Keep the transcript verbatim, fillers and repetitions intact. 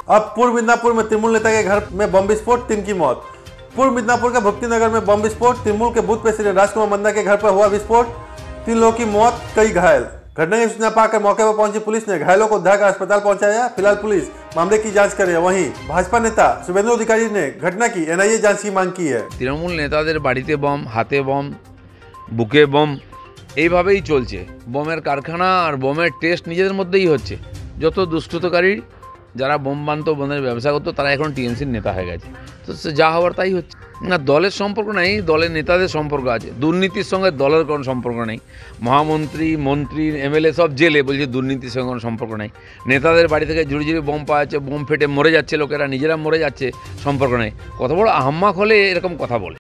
अब पूर्व मिदनापुर में तृणमूल नेता के घर में बम विस्फोट, तीन की मौत। पूर्व मिदनापुर के भक्ति नगर में बम विस्फोट, तृणमूल के बूथ प्रेसिडेंट राजकुमार मंदा के घर पर हुआ विस्फोट, तीन लोगों की मौत, कई घायल। घटना की सूचना पाकर मौके पर पहुंची पुलिस ने घायलों को उद्धार कर अस्पताल पहुंचाया। फिलहाल पुलिस मामले की जांच कर रही है। वहीं भाजपा नेता शुभेंदु अधिकारी ने घटना की एनआईए जांच की मांग की है। तृणमूल नेतादेर बाड़ीते बम, हाथे बम, बुके बम এইভাবেই চলছে। বোমের কারখানা আর বোমের টেস্ট নিজেদের মধ্যেই হচ্ছে। যত দুষ্কৃতকারী যারা বোম বানতো, বোমের ব্যবসা করতো, তারা এখন টিএমসির নেতা হয়ে গেছে। তো যা হওয়ার তাই হচ্ছে। না, দলের সম্পর্ক নেই, দলের নেতাদের সম্পর্ক আছে। দুর্নীতির সঙ্গে দলের কোনো সম্পর্ক নেই। মহামন্ত্রী, মন্ত্রী, এমএলএ সব জেলে, বলছে দুর্নীতির সঙ্গে কোনো সম্পর্ক নেই। নেতাদের বাড়ি থেকে ঝুড়ি ঝুড়ি বোম পাওয়া যাচ্ছে, বোম ফেটে মরে যাচ্ছে লোকেরা, নিজেরা মরে যাচ্ছে, সম্পর্ক নেই। কত বড় আহাম্মক হলে এরকম কথা বলে।